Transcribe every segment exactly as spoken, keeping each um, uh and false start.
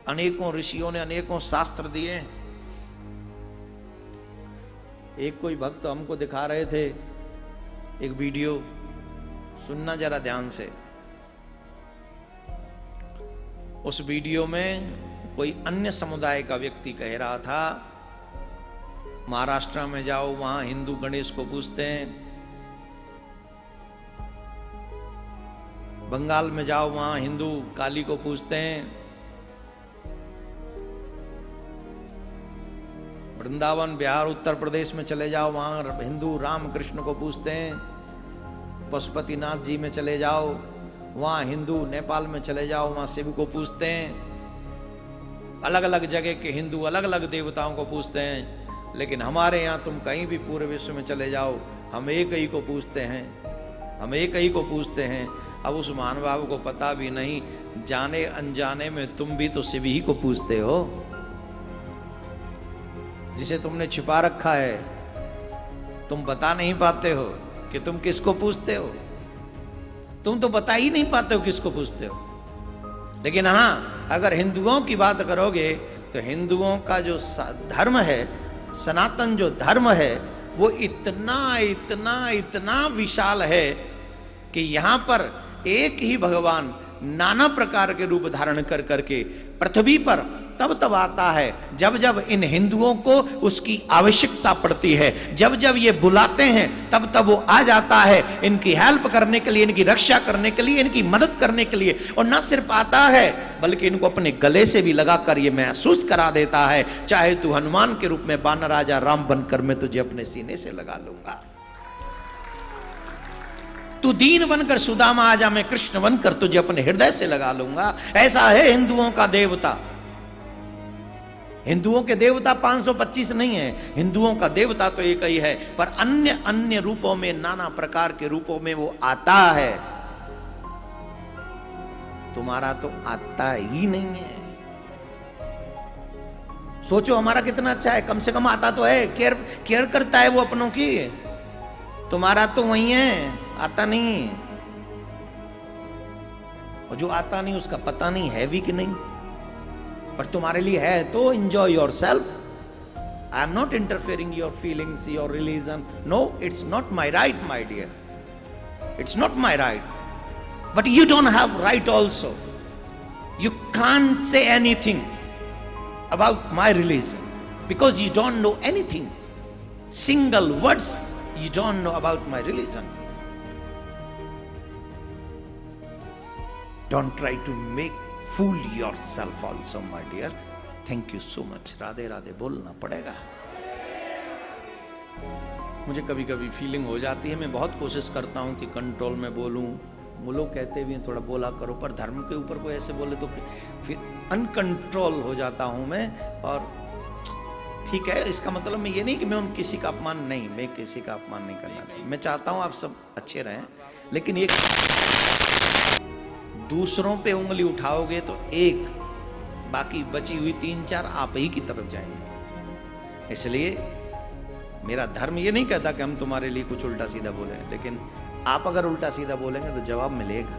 अनेकों ऋषियों ने अनेकों शास्त्र दिए। एक कोई भक्त हमको दिखा रहे थे एक वीडियो, सुनना जरा ध्यान से। उस वीडियो में कोई अन्य समुदाय का व्यक्ति कह रहा था, महाराष्ट्र में जाओ वहां हिंदू गणेश को पूजते हैं, बंगाल में जाओ वहां हिंदू काली को पूजते हैं, वृंदावन बिहार उत्तर प्रदेश में चले जाओ वहां हिंदू राम कृष्ण को पूजते हैं, पशुपतिनाथ जी में चले जाओ वहां हिंदू, नेपाल में चले जाओ वहां शिव को पूजते हैं। अलग अलग जगह के हिंदू अलग अलग देवताओं को पूजते हैं, लेकिन हमारे यहाँ तुम कहीं भी पूरे विश्व में चले जाओ हम एक ही को पूजते हैं, हम एक ही को पूजते हैं। अब उस महानुभाव को पता भी नहीं, जाने अनजाने में तुम भी तो शिव ही को पूजते हो, जिसे तुमने छिपा रखा है। तुम बता नहीं पाते हो कि तुम किसको पूजते हो, तुम तो बता ही नहीं पाते हो किसको पूजते हो। लेकिन हाँ, अगर हिंदुओं की बात करोगे तो हिंदुओं का जो धर्म है, सनातन जो धर्म है, वो इतना इतना इतना विशाल है कि यहां पर एक ही भगवान नाना प्रकार के रूप धारण कर करके पृथ्वी पर तब तब आता है जब जब इन हिंदुओं को उसकी आवश्यकता पड़ती है। जब जब ये बुलाते हैं तब तब वो आ जाता है इनकी हेल्प करने के लिए, इनकी रक्षा करने के लिए, इनकी मदद करने के लिए। और न सिर्फ आता है बल्कि इनको अपने गले से भी लगाकर ये महसूस करा देता है, चाहे तू हनुमान के रूप में बानर राजा राम बनकर मैं तुझे अपने सीने से लगा लूंगा, तू दीन बनकर सुदामा आजा मैं कृष्ण बनकर तुझे अपने हृदय से लगा लूंगा। ऐसा है हिंदुओं का देवता। हिंदुओं के देवता पाँच सौ पच्चीस नहीं है, हिंदुओं का देवता तो एक ही है, पर अन्य अन्य रूपों में, नाना प्रकार के रूपों में वो आता है। तुम्हारा तो आता ही नहीं है। सोचो हमारा कितना अच्छा है, कम से कम आता तो है, केयर केयर करता है वो अपनों की। तुम्हारा तो वही है, आता नहीं। और जो आता नहीं उसका पता नहीं है भी कि नहीं, पर तुम्हारे लिए है तो enjoy yourself. I am not interfering your feelings, your religion. No, it's not my right my dear, it's not my right. But you don't have right also. You can't say anything about my religion because you don't know anything, single words you don't know about my religion. Don't try to make fool yourself also, my dear. Thank you so much. Radhe Radhe बोलना पड़ेगा। मुझे कभी कभी feeling हो जाती है, मैं बहुत कोशिश करता हूं कि कंट्रोल में बोलूं। वो लोग कहते भी हैं थोड़ा बोला करो, पर धर्म के ऊपर कोई ऐसे बोले तो फिर अनकंट्रोल हो जाता हूं मैं। और ठीक है, इसका मतलब मैं ये नहीं कि मैं उन किसी का अपमान, नहीं, मैं किसी का अपमान नहीं करना चाहता। मैं चाहता हूं आप सब अच्छे रहें, लेकिन एक दूसरों पे उंगली उठाओगे तो एक, बाकी बची हुई तीन चार आप ही की तरफ जाएंगे। इसलिए मेरा धर्म ये नहीं कहता कि हम तुम्हारे लिए कुछ उल्टा सीधा बोले, लेकिन आप अगर उल्टा सीधा बोलेंगे तो जवाब मिलेगा।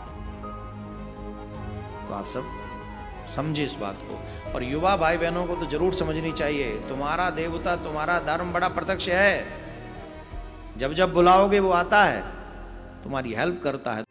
तो आप सब समझे इस बात को। और युवा भाई बहनों को तो जरूर समझनी चाहिए, तुम्हारा देवता, तुम्हारा धर्म बड़ा प्रत्यक्ष है। जब जब बुलाओगे वो आता है, तुम्हारी हेल्प करता है।